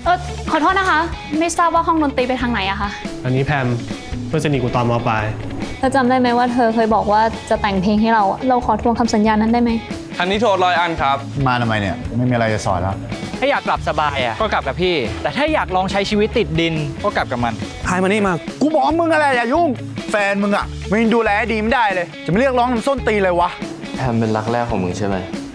ขอโทษนะคะไม่ทราบว่าห้องดนตรีไปทางไหนอะคะอันนี้แพมเพื่อนสนิทกูตอนม.ปลายเธอจำได้ไหมว่าเธอเคยบอกว่าจะแต่งเพลงให้เราขอทวงคำสัญญานั้นได้ไหมอันนี้โทร100 อันครับมาทำไมเนี่ยไม่มีอะไรจะสอนแล้วถ้าอยากกลับสบายก็กลับกับพี่แต่ถ้าอยากลองใช้ชีวิตติดดินก็กลับกับมันพายมานี่มากูบอกมึงอะไรอย่ายุ่งแฟนมึงมึงดูแลดีไม่ได้เลยจะไม่เรียกร้องน้ำส้นตีเลยวะแพมเป็นรักแรกของมึงใช่ไหม